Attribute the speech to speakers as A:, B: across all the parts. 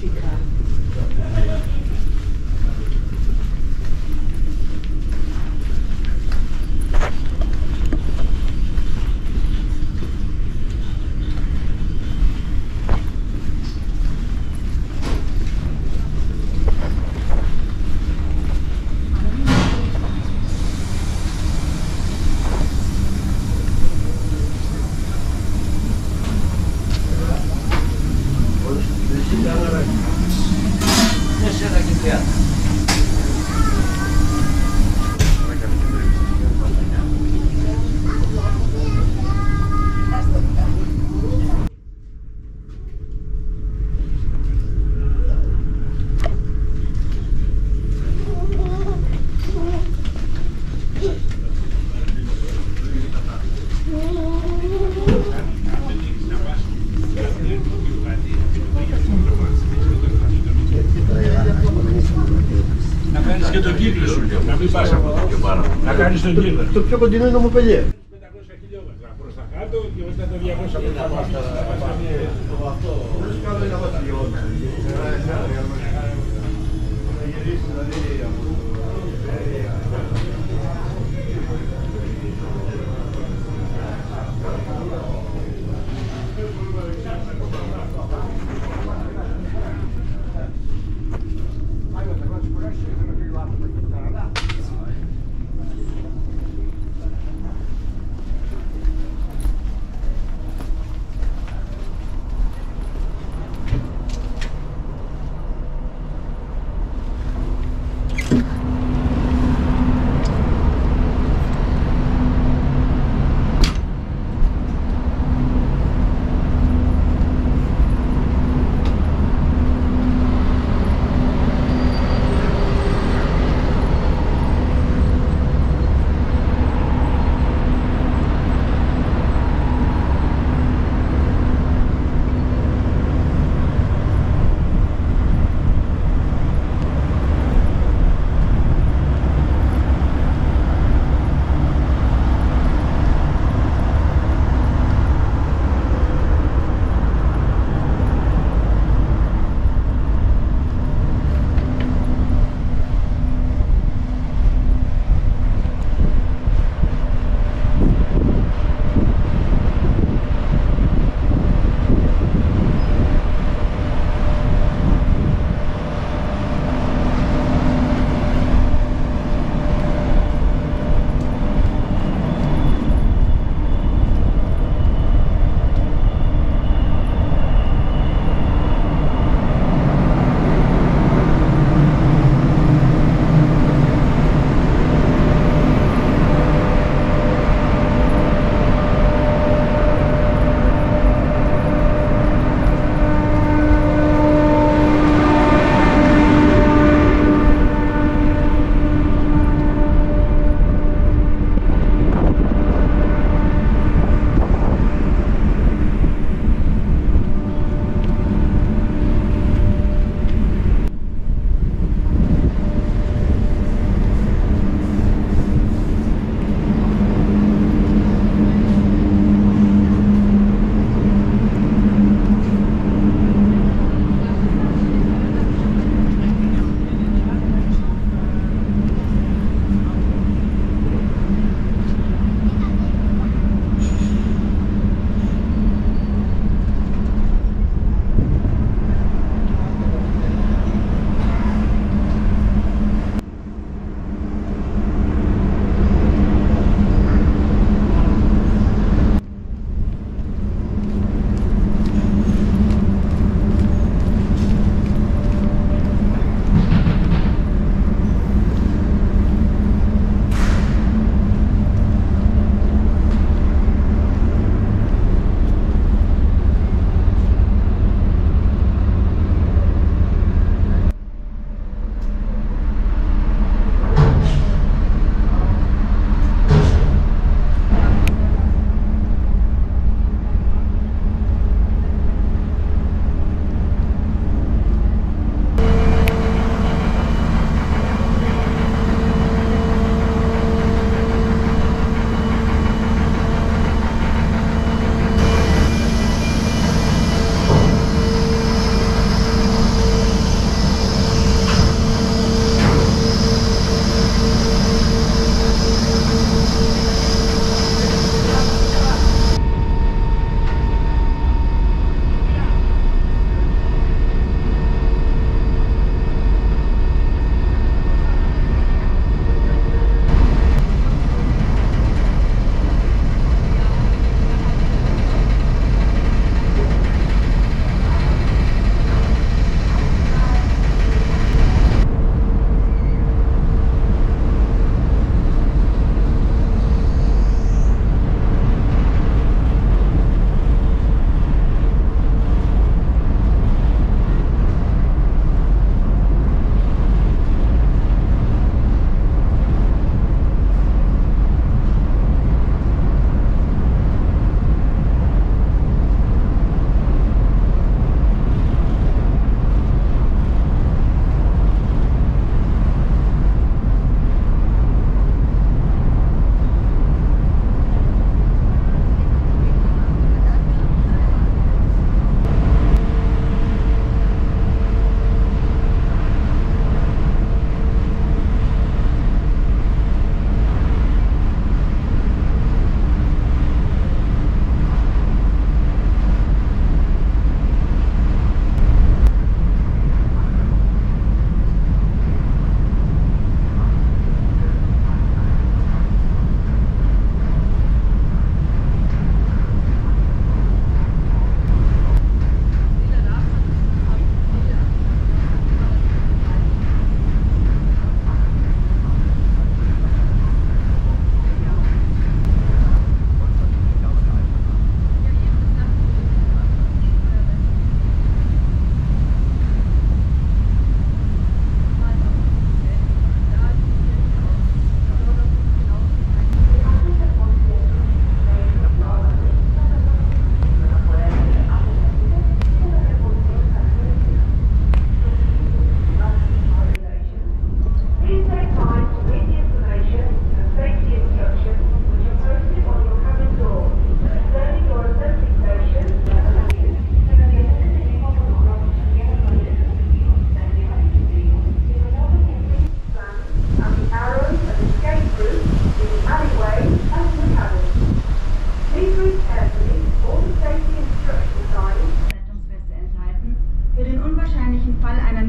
A: Attika.
B: Να κάνεις τον κύριο.
C: Το πιο κοντινό είναι Ομοπελιέ.
B: 500 χιλιόμετρα προς τα κάτω και μετά το 200 προς τα πάνω.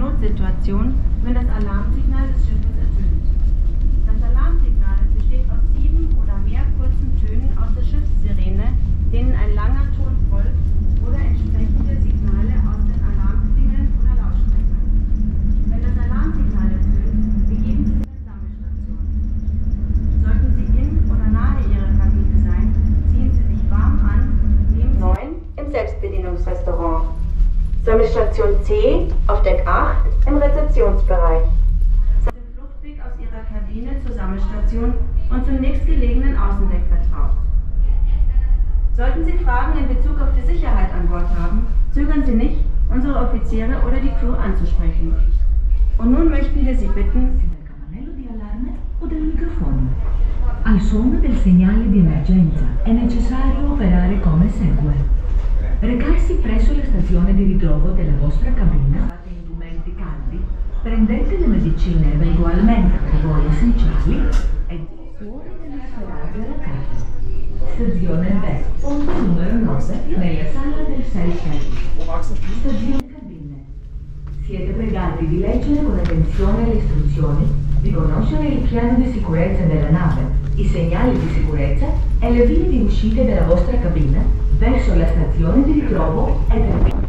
A: Notsituation, wenn das Alarmsignal des Schiffes ertönt. Das Alarmsignal besteht aus 7 oder mehr kurzen Tönen aus der Schiffssirene, denen ein langer Ton folgt, oder entsprechende Signale aus den Alarmklingeln oder Lautsprechern. Wenn das Alarmsignal ertönt, begeben Sie sich in die Sammelstation. Sollten Sie in oder nahe Ihrer Kabine sein, ziehen Sie sich warm an, nehmen Sie 9 im Selbstbedienungsrestaurant. Sammelstation C auf Deck 8 im Rezeptionsbereich. Den Fluchtweg aus Ihrer Kabine zur Sammelstation und zum nächstgelegenen Außendeck vertraut. Sollten Sie Fragen in Bezug auf die Sicherheit an Bord haben, zögern Sie nicht, unsere Offiziere oder die Crew anzusprechen. Und nun möchten wir Sie bitten,
C: del campanello di allarme o del microfono. Al suono del segnale di emergenza è necessario operare come segue. Recarsi presso la stazione di ritrovo della vostra cabina, usate indumenti caldi, prendete le medicine eventualmente per voi essenziali e fuori della sferraggio della casa. Stazione B, punto numero 9, nella sala del self-service. Stazione cabine. Siete pregati di leggere con attenzione le istruzioni, di conoscere il piano di sicurezza della nave, i segnali di sicurezza e le vie di uscita della vostra cabina verso la stazione di ritrovo e del